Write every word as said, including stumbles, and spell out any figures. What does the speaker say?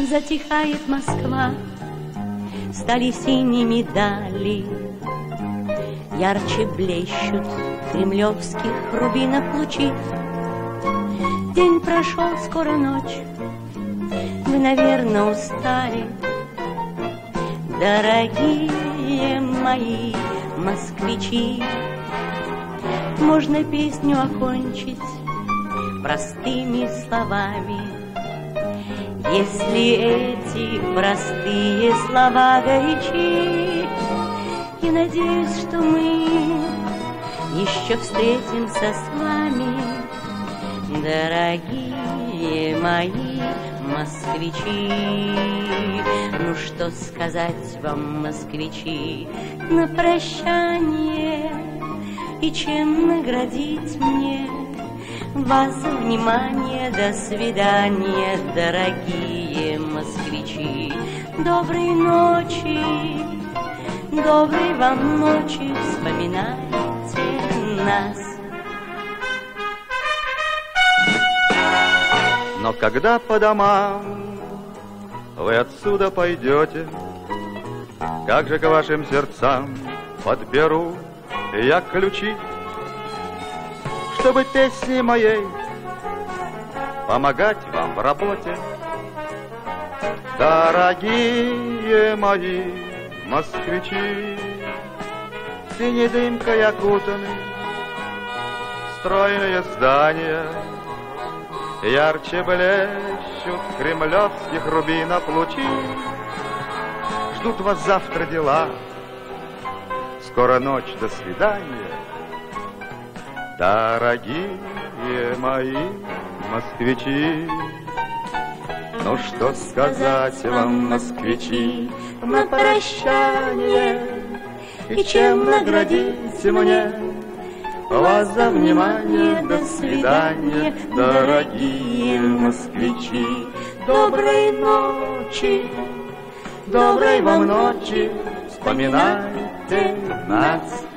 Затихает Москва, стали синими дали, ярче блещут кремлевских рубинов лучи. День прошел, скоро ночь, вы, наверное, устали, дорогие мои москвичи. Можно песню окончить простыми словами, если эти простые слова горячи. И надеюсь, что мы еще встретимся с вами, дорогие мои москвичи. Ну что сказать вам, москвичи, на прощание, и чем наградить мне вас за внимание? До свидания, дорогие москвичи. Доброй ночи, доброй вам ночи, вспоминайте нас. Но когда по домам вы отсюда пойдете, как же к вашим сердцам подберу я ключи, чтобы песни моей помогать вам в работе. Дорогие мои москвичи, синей дымкой окутаны стройные здания, ярче блещут кремлевских рубинов лучи. Ждут вас завтра дела, скоро ночь, до свидания, дорогие мои москвичи. Ну что сказать вам, москвичи, на прощание, и чем наградить мне вас за внимание? До свидания, дорогие москвичи. Доброй ночи, доброй вам ночи, вспоминайте нас.